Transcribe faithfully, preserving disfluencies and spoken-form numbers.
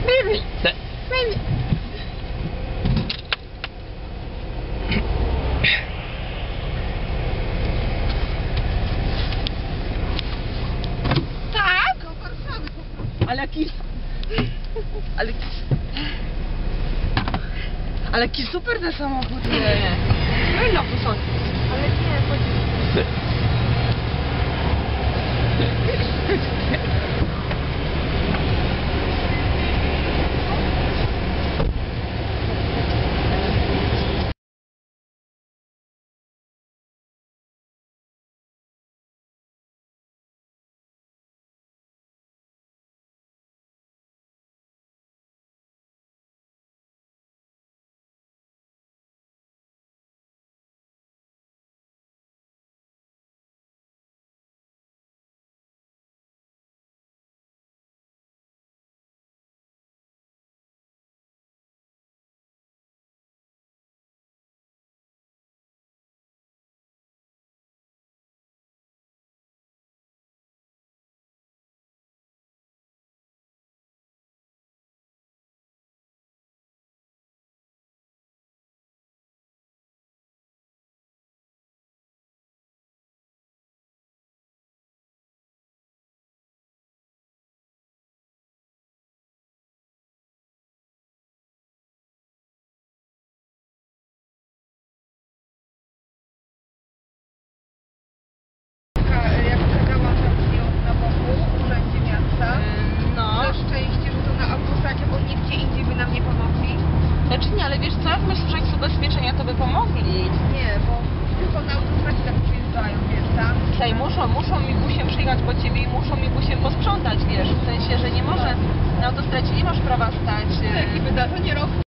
Baby. Baby. Tak? Do Warszawy po prostu. Ale jaki... Ale... Ale jaki super ten samochód jest. No i no, to są. Ale nie, chodź. Jak kazałam tam z nią na boku w urzędzie miasta. No. Na szczęście, że to na autostradzie, bo nigdzie indziej by nam nie pomogli. Znaczy nie, ale wiesz co, ja myślę, że jak z ubezpieczenia to by pomogli. Nie, bo tylko na autostradzie tak przyjeżdżają, wiesz, tam. Słuchaj, muszą, muszą mi busiem przyjechać po ciebie i muszą mi busiem posprzątać, wiesz, w sensie, że nie może, na autostradzie nie masz prawa stać. Jakie wydarzenie roku.